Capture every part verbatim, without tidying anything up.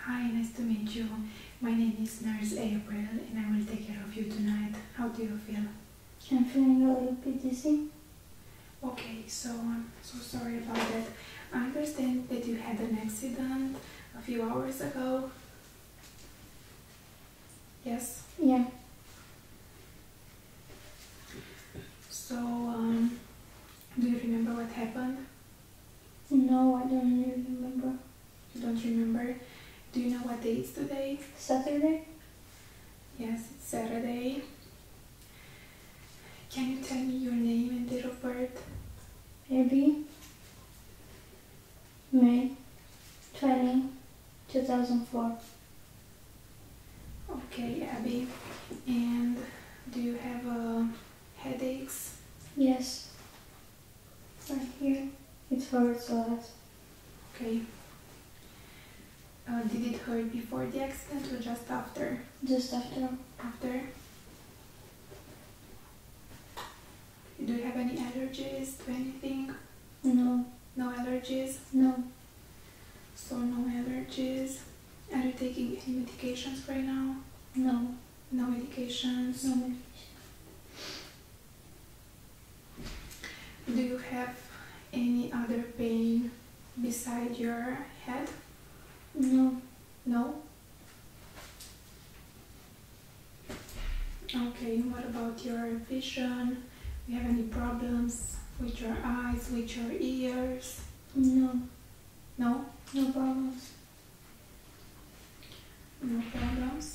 Hi, nice to meet you. My name is Nurse April and I will take care of you tonight. How do you feel? I'm feeling a little bit dizzy. Okay, so I'm so sorry about that. I understand that you had an accident a few hours ago. Yes? Yeah. So, um, do you remember what happened? No, I don't really remember. You don't remember? Do you know what day it's today? Saturday? Yes, it's Saturday. Can you tell me your name and date of birth? Maybe May twentieth, two thousand four. Okay, Abby. And do you have uh, headaches? Yes. Right here. It hurts a lot. Okay. Uh, did it hurt before the accident or just after? Just after. After? Do you have any allergies to anything? No. No allergies? No. So no allergies. Are you taking any medications right now? No. No medications? No medication. Do you have any other pain beside your head? No. No? Okay, what about your vision? Do you have any problems with your eyes, with your ears? No. No? No problems. No problems.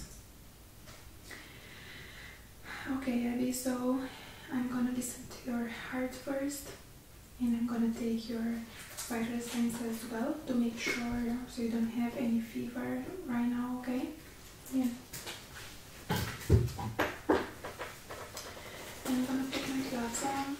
Okay, Abby, so I'm gonna listen to your heart first and I'm gonna take your vital signs as well to make sure so you don't have any fever right now, okay? Yeah. I'm gonna put my gloves on.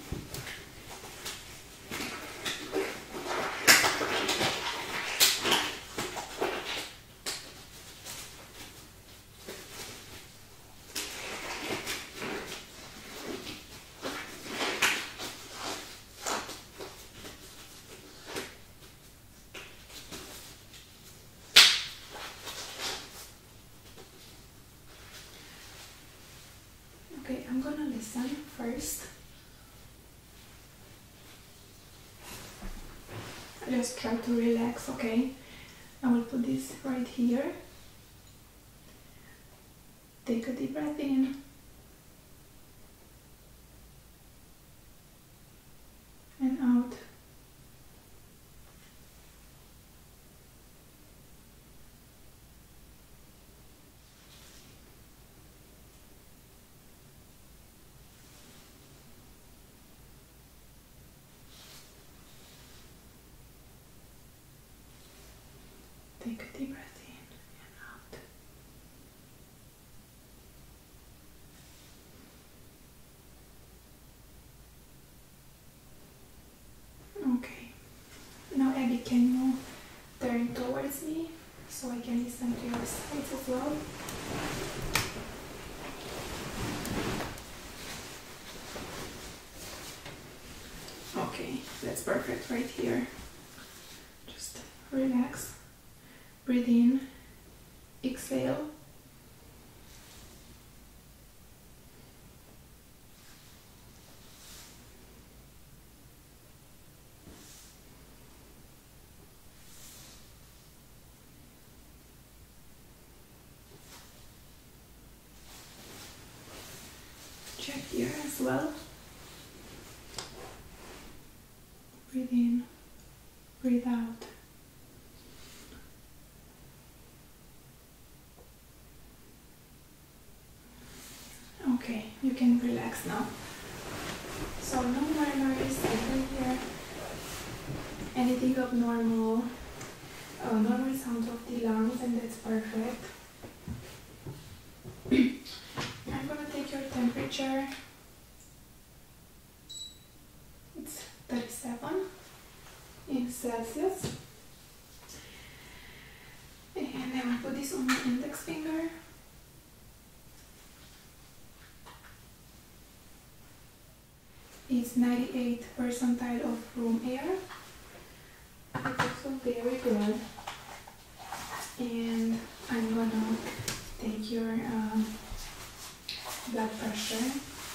Okay, I'm gonna listen first. Just try to relax, okay? I will put this right here. Take a deep breath in. And out. Take a deep breath in and out. Okay. Now, Abby, can you turn towards me so I can listen to your sides as well? Okay, that's perfect right here. Just relax. Breathe in, exhale. Check here as well. Breathe in, breathe out. Okay, you can relax now. So no murmurs, I can hear anything abnormal, uh, normal sounds of the lungs, and that's perfect. I'm gonna take your temperature. It's thirty-seven in Celsius. And I will put this on my index finger. It's ninety-eight percentile of room air. It's also very good. And I'm gonna take your uh, blood pressure.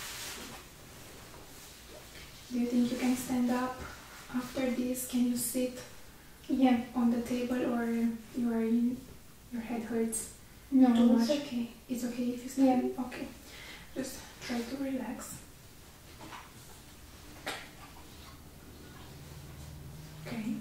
Do you think you can stand up after this? Can you sit Yeah. on the table, or you are in, your head hurts No, too it's much? okay. It's okay if you stand? Yeah. Okay. Just try to relax. Okay.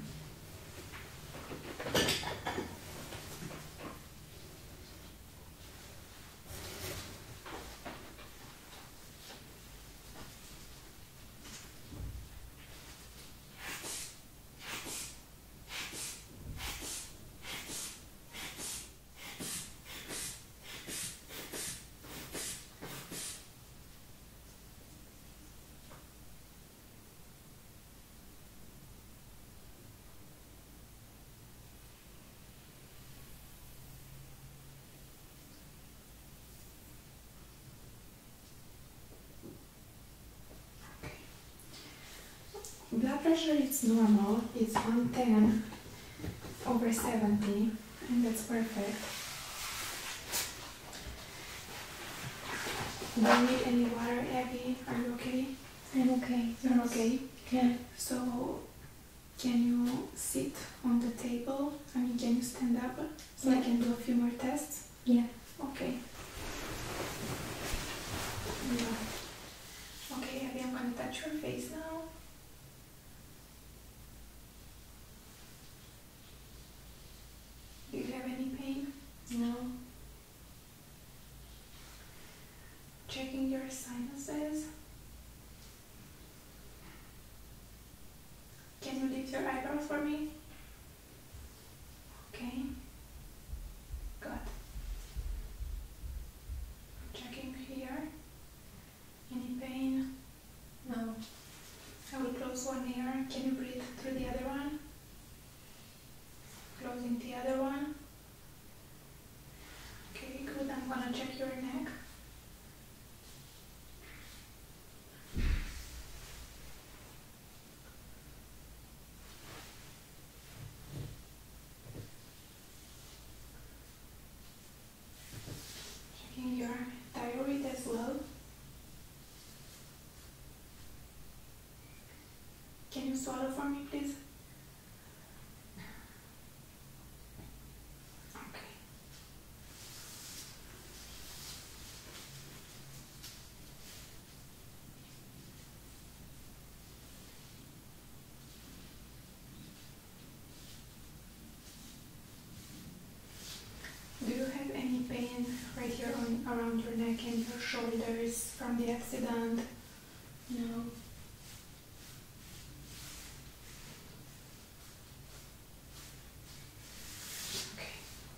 Blood pressure is normal. It's one ten over seventy, and that's perfect. Do you need any water, Abby? Are you okay? I'm okay. You're okay? Yeah. So, can you sit on the table? I mean, can you stand up so Yeah. I can do a few more tests? Yeah. Okay. Yeah. Okay, Abby, I'm gonna touch your face now. Do you have any pain? No. Checking your sinuses. Can you lift your eyebrows for me? Okay. Good. Checking here. Any pain? No. I will close one ear. Can you breathe through the other one? Closing the other one. Okay, good. I'm gonna check your neck. Checking your thyroid as well. Can you swallow for me, please? Okay. Do you have any pain right here on around your neck and your shoulders from the accident? No. Okay.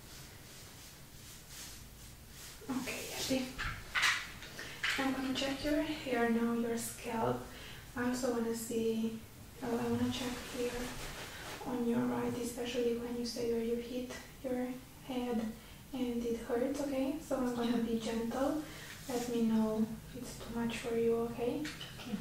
Okay, Abby. I'm gonna check your hair now, your scalp. I also wanna see, oh, I wanna check here on your right, especially when you say where you hit your head and it hurts, okay? So I'm gonna be gentle. Let me know if it's too much for you, okay? Okay.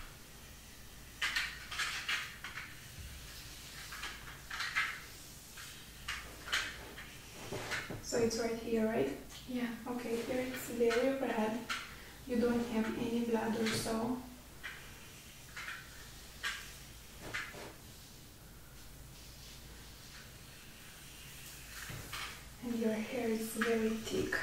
So it's right here, right? Yeah. Okay, here it's very red. You don't have any blood or so. And your hair is very thick.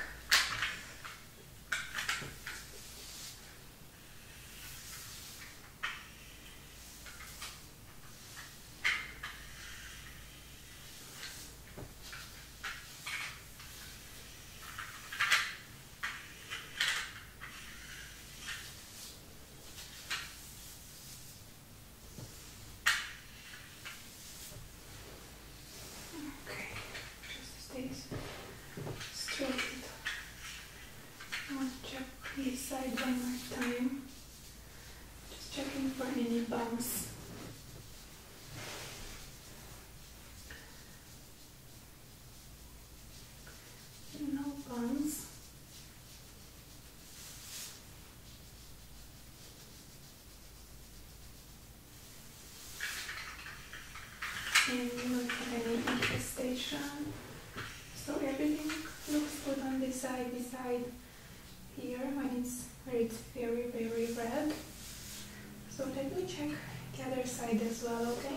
Okay, just stay straight. I want to check this side one more time. Just checking for any bumps. No bumps. And you don't have any infestation. So everything side beside here when it's where it's very very red. So let me check the other side as well, okay?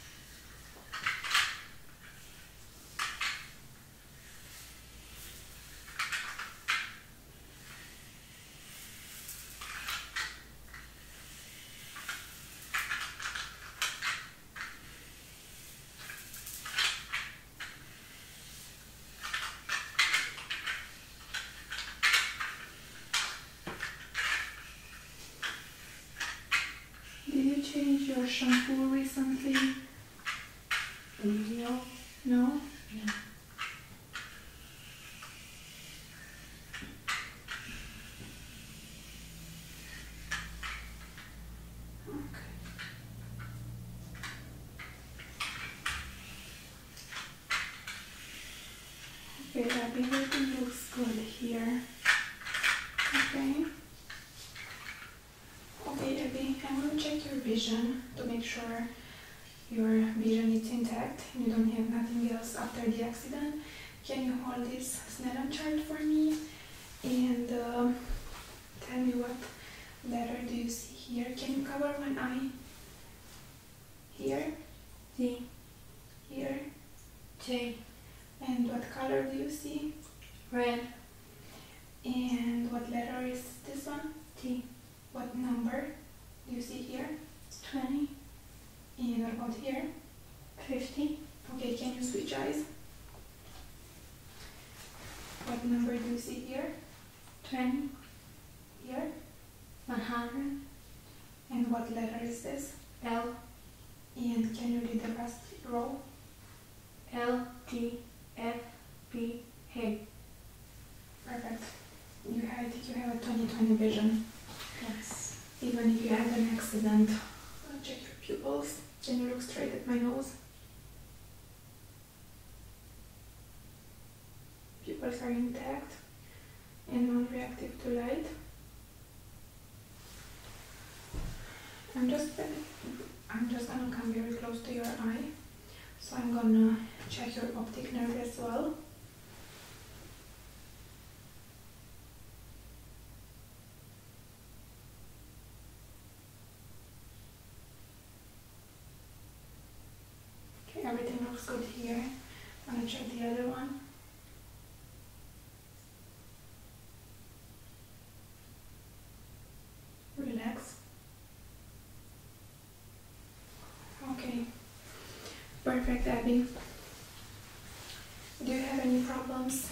Did you change your shampoo recently? No. No? No. Okay. Okay, Abby, everything looks good here. Okay. Okay, Abby, I'm going to check your vision to make sure your vision is intact and you don't have nothing else after the accident. Can you hold this Snellen chart for me and uh, tell me what letter do you see here? Can you cover one eye? Here? T. Here? J. And what color do you see? Red. And what letter is this one? T. What number do you see here? Twenty. And what about here? Fifty. Okay, can you switch eyes? What number do you see here? Twenty. Here? One hundred. And what letter is this? L. And can you read the last row? L. T. F. B. H. Perfect. You have, I think you have a twenty twenty vision. Yes. Even if you had an accident. I'll check your pupils. Can you look straight at my nose? Pupils are intact and non-reactive to light. I'm just I'm just gonna come very close to your eye. So I'm gonna check your optic nerve as well. Okay, everything looks good here. I'm gonna check the other one. Relax. Okay. Perfect, Abby. Do you have any problems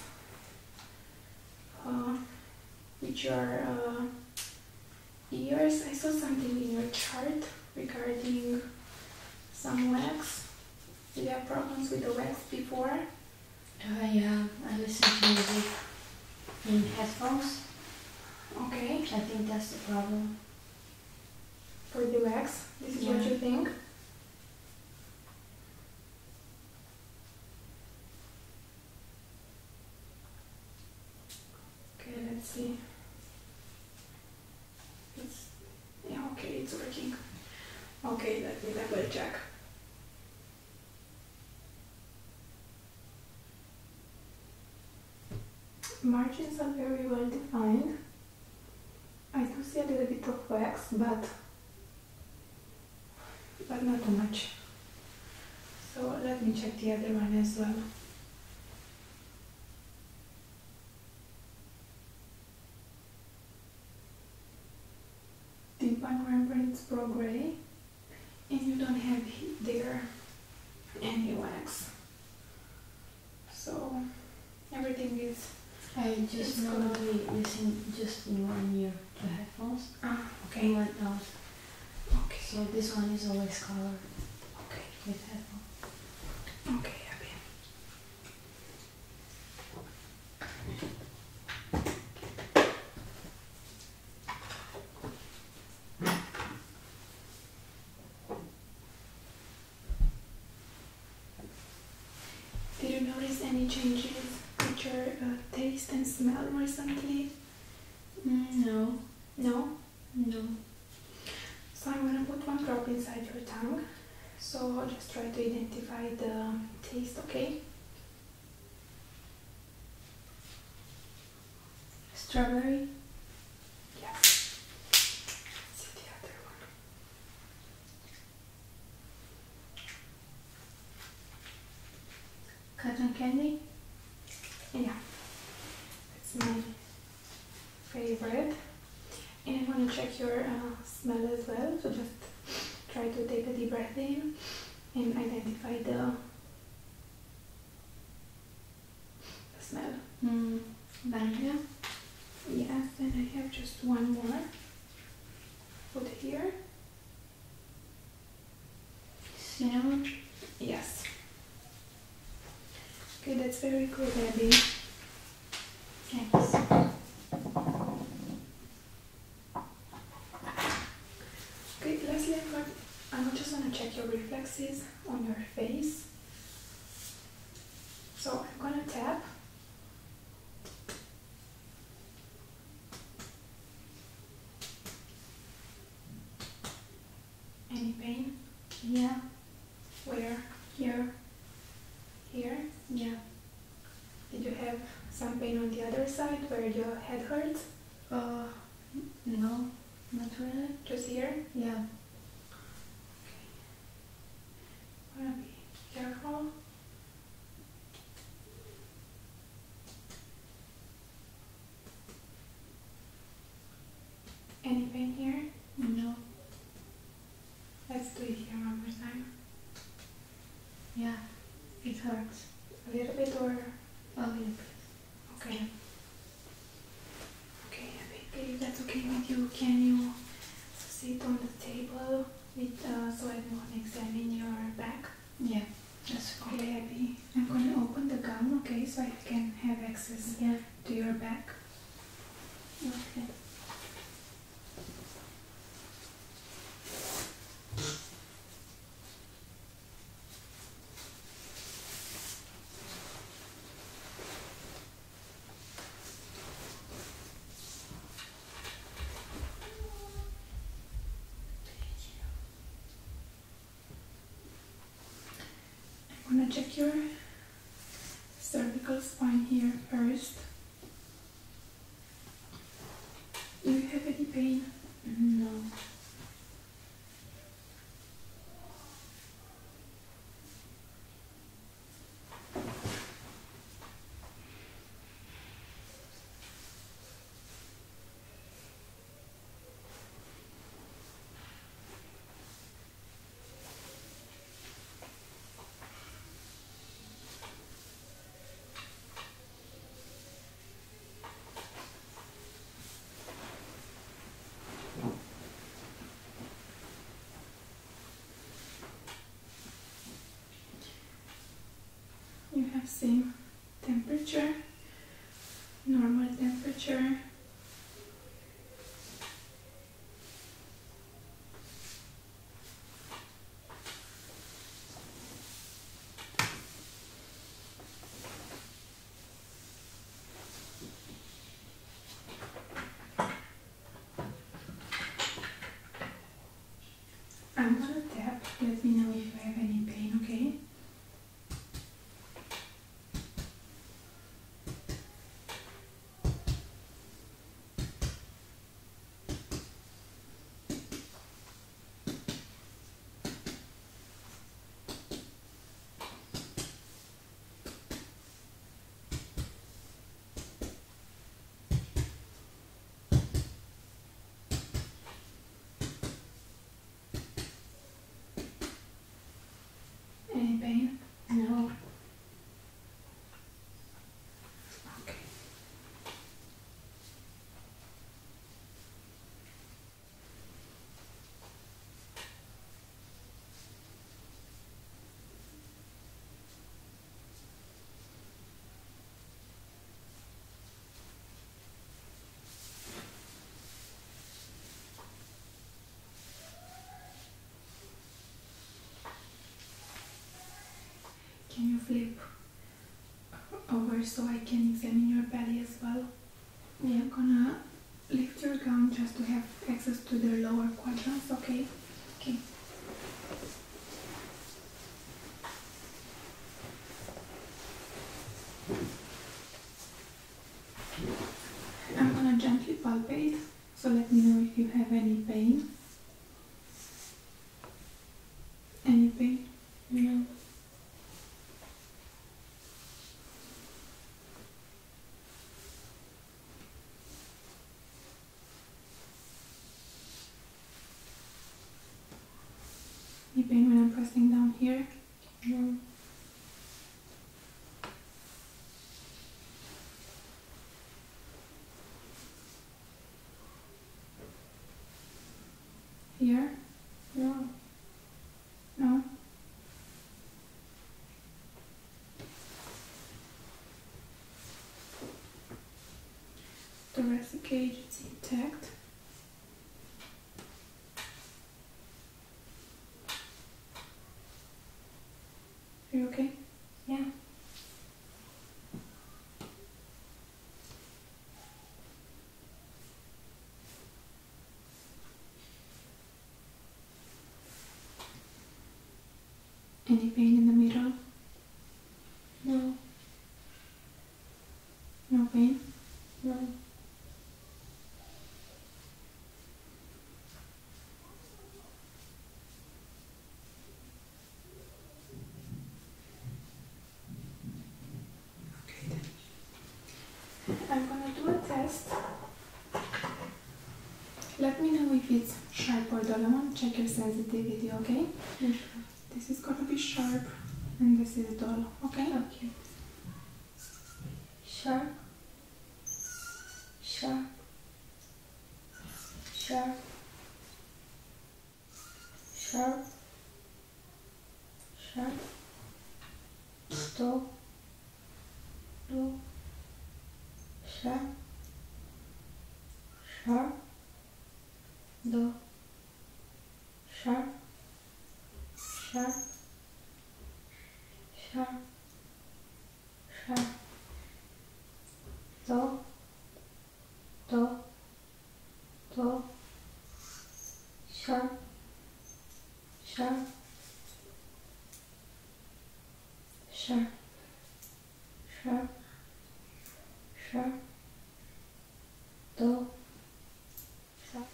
uh, with your uh, ears? I saw something in your chart regarding some wax. Did you have problems with the wax before? Uh, yeah, I listen to music in headphones. Okay. I think that's the problem. For the wax, this is Yeah. what you think? Okay, let's see. It's, yeah, okay, it's working. Okay, let me double check. Margins are very well defined. I do see a little bit of wax, but but not too much. So let me check the other one as well. Tympanic membranes pro-gray, and you don't have he- there any wax. So everything is I just It's normally listen just in one ear to headphones. ah Okay. okay. One else. Okay. So this one is always colored Okay. with headphones. Okay, Abby. Did you notice any changes with your uh, taste and smell recently? Mm, no. No? No. So I'm gonna put one drop inside your tongue. So I'll just try to identify the taste, okay? Strawberry. Yes. See the other one. Cotton candy. Yeah. It's my favorite. And I want to check your uh, smell as well. So just try to take a deep breath in and identify the, the smell. Mm, vanilla. Yes, and I have just one more. Put here. Cinnamon. Yes. Okay, that's very good, Abby. Thanks. Okay, lastly, I'm going, I just want to check your reflexes on your face. So I'm going to tap. Any pain? Yeah. Where? Here. Here? Yeah. Did you have some pain on the other side where your head hurts? Uh, no, not really. Just here? Yeah. I'm gonna be careful. Any pain here? No. Let's do it here one more time. Yeah. It hurts. A little bit or? A little bit. Okay. Okay, Abby, if that's okay with you, can you sit on the table with, uh, so I can examine your back? Yeah. That's Okay, okay. Abby, I'm going to open the gum, okay, so I can have access Yeah. to your back. Okay. I'm going to check your cervical spine here first. Do you have any pain? No. You have same temperature, normal temperature. I'm gonna tap, let me know if you have any pain, okay? Any pain? No. Okay. Can you flip over so I can examine your belly as well? Yeah. I'm gonna lift your gum just to have access to the lower quadrants, okay? Okay. I'm gonna here? No. Here? No. No? Thoracic cage is intact. Are you okay? Yeah. Any pain in the middle? No. No pain? No. Okay then. I'm gonna do a test. Let me know if it's sharp or dull. I want to check your sensitivity, okay? Okay. This is gonna be sharp and this is dull, okay? Okay. Sharp. Sharp. Sharp. Sharp. Sharp. Dull. Dull. Sharp. Sharp. Dull. Sharp. Sharp. Sharp. Sharp. Dull. Dull. Dull. Sharp. Sharp. Sharp. Sharp. Sharp. Dull. Sharp.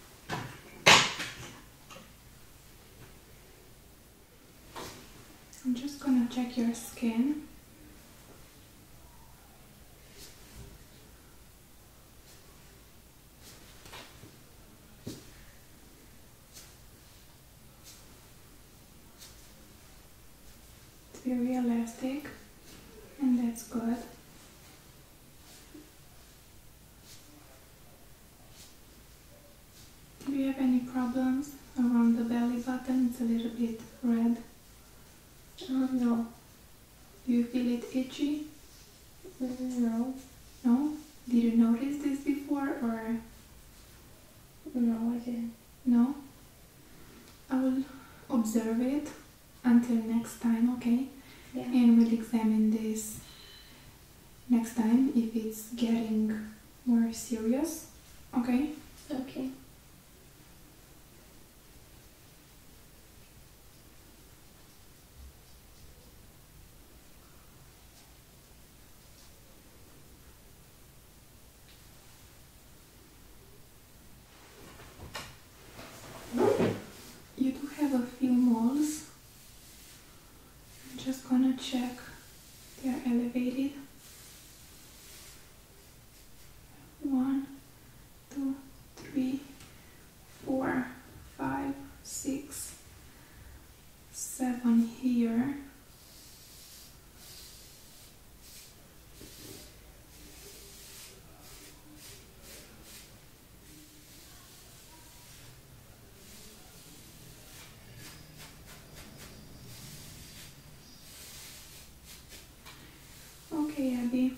I'm just gonna check your skin. It's very elastic, and that's good. Do you have any problems around the belly button? It's a little bit red. Oh, no. Do you feel it itchy? No. No? Did you notice this before or No, I didn't. no? I will observe it until next time, okay? Yeah. And we'll examine this next time if it's getting more serious, okay? Okay. You do have a few moles. I'm just gonna check they are elevated. One, two, three, four, five, six, seven here. Okay, Abby.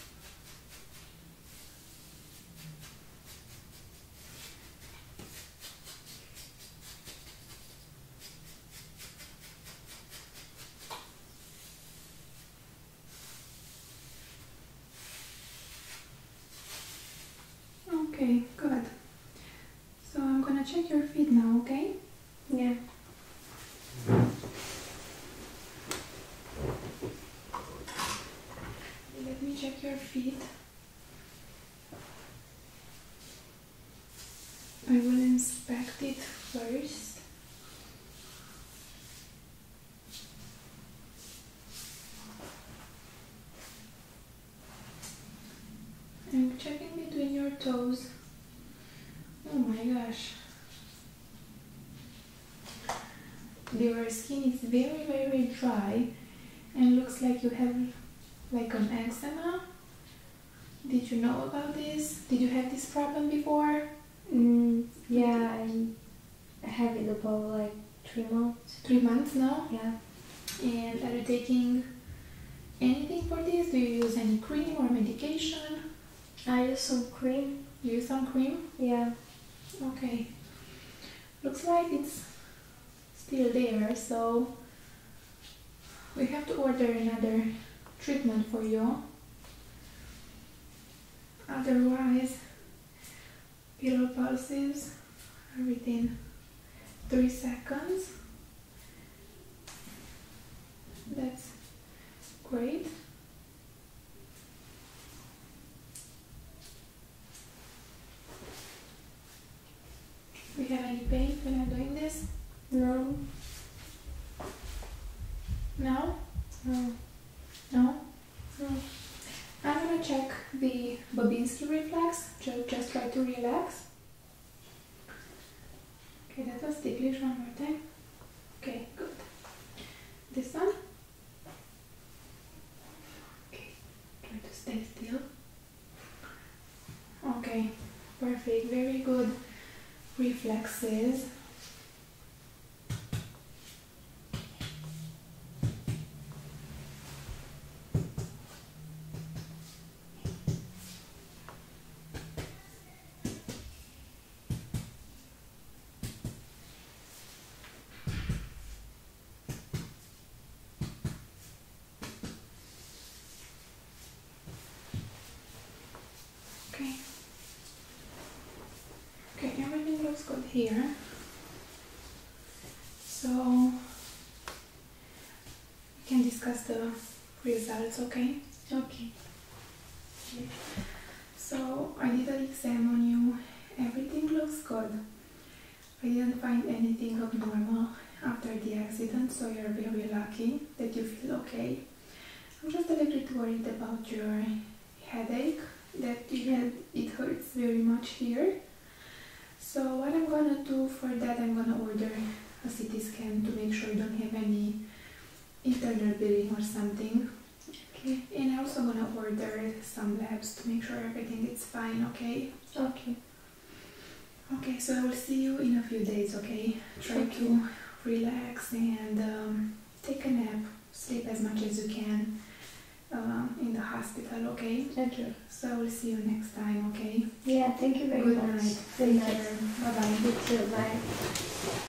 Okay, good. So I'm gonna check your feet now, okay? Yeah. Let me check your feet. I will inspect it first. I'm checking between your toes. Oh my gosh. your skin is very very dry and looks like you have like an eczema. Did you know about this? Did you have this problem before? Mm, yeah, I have it about like three months. Three months now? Yeah. And are you taking anything for this? Do you use any cream or medication? I use some cream. You use some cream? Yeah. Okay. Looks like it's still there, so we have to order another treatment for you. Otherwise, pillow pulses are within three seconds. That's great. Do you have any pain when I'm doing this? No. No? No. No? No. I'm gonna check the Babinski reflex. Just, just try to relax. Okay, that was ticklish. One more time. Okay, good. This one. Okay, try to stay still. Okay, perfect. Very good reflexes. Okay. Okay, everything looks good here. So we can discuss the results, okay? Okay. So I did an exam on you. Everything looks good. I didn't find anything abnormal after the accident, so you're very lucky that you feel okay. I'm just a little bit worried about your headache, that you had, it hurts very much here. So what I'm gonna do for that, I'm gonna order a C T scan to make sure you don't have any internal bleeding or something. Okay. And I'm also gonna order some labs to make sure everything is fine, okay? Okay. Okay, so I will see you in a few days, okay? Try Okay. to relax and um, take a nap, sleep as much as you can um, in the hospital, okay? Okay. So I will see you next time, okay? Yeah, thank you very Good much. night. Good Take night. care. Bye-bye. You too. Bye.